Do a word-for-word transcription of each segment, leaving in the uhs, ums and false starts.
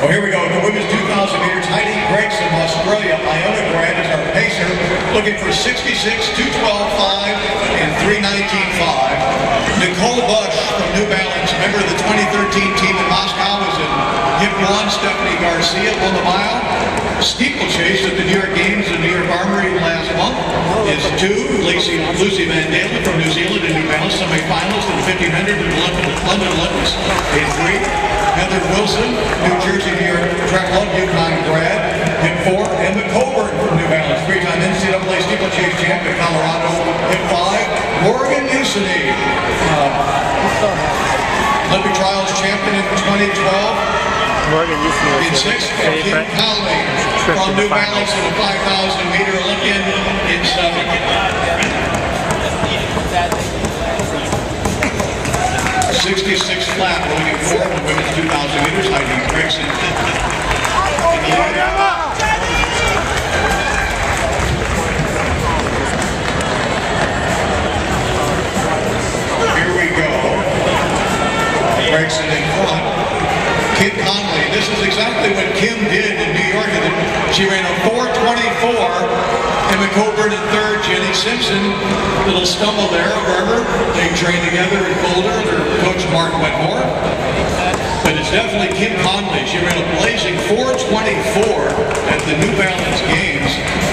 Well, here we go. The women's two thousand meters. Heidi Gregson from Australia. Iona Grant is our pacer, looking for sixty-six, two twelve five, and three nineteen five. Nicole Bush from New Balance, member of the twenty thirteen team in Moscow, is in hit one. Stephanie Garcia won the mile. Steeplechase at the New York Games in New York Armory last month is two. Lacey, Lucy Van Dalen from New Zealand in New Balance, semi-finalist in fifteen hundred in London, London Olympics in three. Heather Wilson, New Jersey, New York track club, UConn grad, hit four. Emma Coburn from New Balance, three-time N C double A steeplechase champ in Colorado, hit five. Morgan Usini, uh, Olympic trials champion in twenty twelve. Morgan Usini in six. And Kim Conley from New Balance in a five thousand meter Olympian in seven. sixty-six flat, going in four in the women's two thousand meters. Heidi Gregson. Here we go. Gregson in front. Kim Conley. This is exactly what Kim did in New York. She ran a four twenty-four. Emma Coburn in third. Jenny Simpson. Little stumble there. Remember, they trained together in Boulder. Their coach Mark Wetmore. But it's definitely Kim Conley. She ran a blazing four twenty-four at the New Balance Games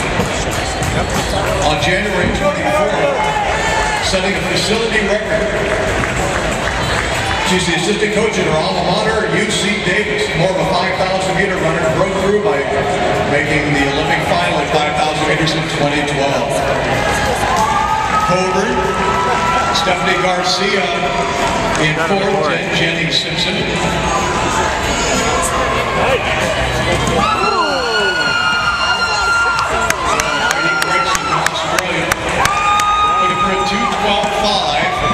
on January twenty-fourth, setting a facility record. She's the assistant coach at her alma mater, U C Davis. More of a five thousand meter runner, broke through by making the Olympic final at five thousand meters in twenty twelve. Coburn, Stephanie Garcia in fourth, and Jenny Simpson. Heidi Gregson from Australia, looking for a two twelve five.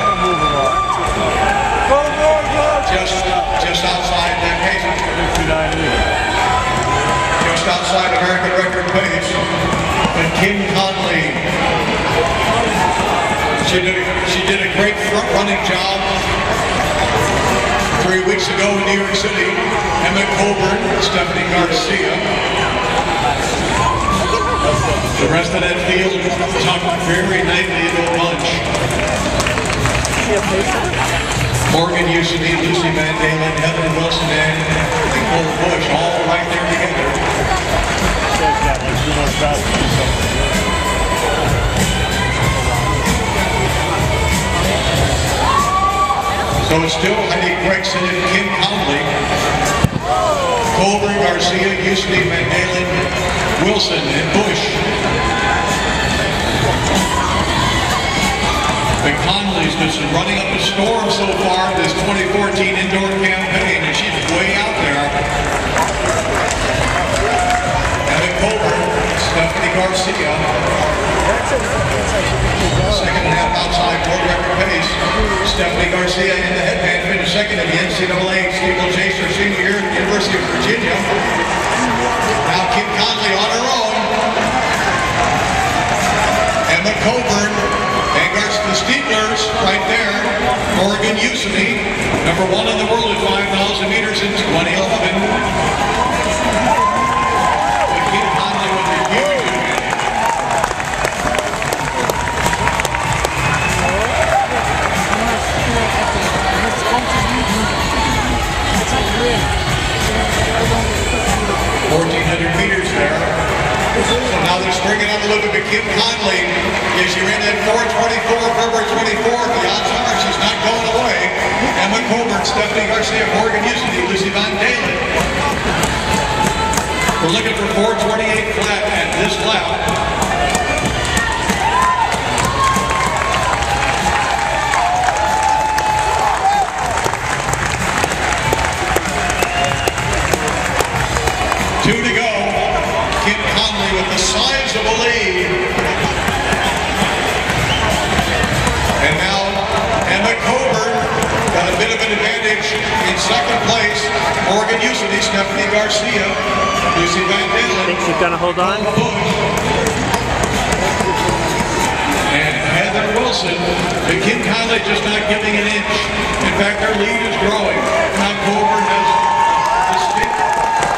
Just, just outside that pace. Just outside American record pace. And Kim Conley. She did, a, she did a great front running job three weeks ago in New York City. Emma Coburn, Stephanie Garcia. The rest of that field tucked very nicely into a bunch. Morgan Usini, Lucy Van Dalen, Heather Wilson, and Nicole Bush, all right there together. So it's still Heidi Gregson and Kim Conley. Coburn, Garcia, Usini, Van Dalen, Wilson, and Bush. But Conley's just running up a storm so far this twenty fourteen indoor campaign, and she's way out there. Emma Coburn, Stephanie Garcia. Second and a half outside world record pace. Stephanie Garcia in the headband finished second in the N C double A steeplechase her senior year at the University of Virginia. Now Kim Conley on her own. Emma Coburn. The Steeplers right there. Morgan Usini, number one in the world at five thousand meters in twenty eleven. But Kim Conley with the huge fourteen hundred meters there. So now they're springing up a little bit. Kim Conley, yeah, she ran that four twenty-four, February twenty-fourth. The odds are she's not going away. Emma Coburn, Stephanie Garcia, Morgan Usini, Lucy Van Dalen. We're looking for four twenty-eight flat at this lap. Two to go. Kim Conley with the size of a lead. And now Emma Coburn got a bit of an advantage in second place. Morgan Usini, Stephanie Garcia, Lucy Van Dalen. Think she's gonna hold on? And Heather Wilson. But Kim Conley just not giving an inch. In fact, their lead is growing. Now Coburn has the stick.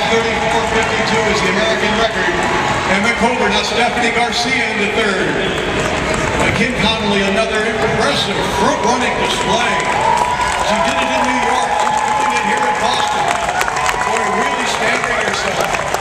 thirty-four fifty-two is the American record. Emma Coburn, now Stephanie Garcia in the third. Uh, Kim Connolly, another impressive front-running display. She did it in New York. She's doing it here in Boston. Boy, really stamping herself.